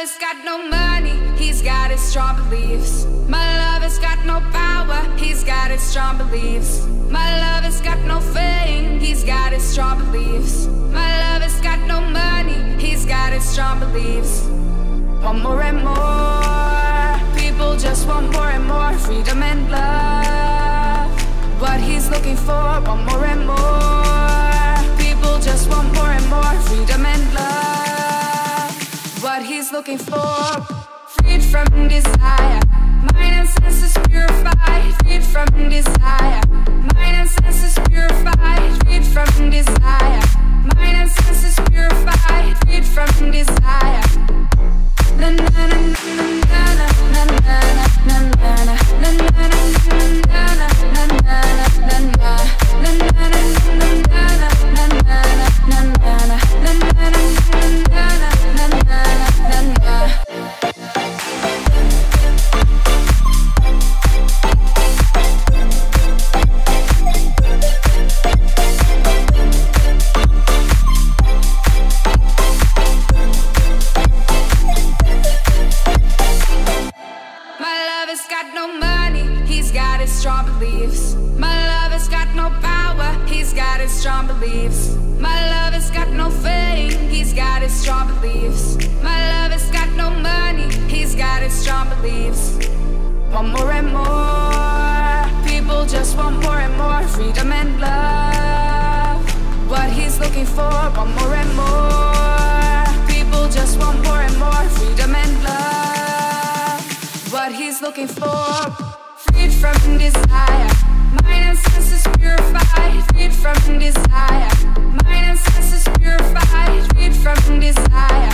lover's got no money, he's got his strong beliefs. My lover's got no power, he's got his strong beliefs. My lover's got no fame, he's got his strong beliefs. My lover's got no money, he's got his strong beliefs. Want more and more, people just want more and more freedom and love. What he's looking for, want more and more, people just want more and more freedom and love. What he's looking for, freed from desire, mind and senses purified, freed from desire, mind and senses purified, freed from desire, mind and senses purified, freed from desire. Na na na na na na na na na na na Desire.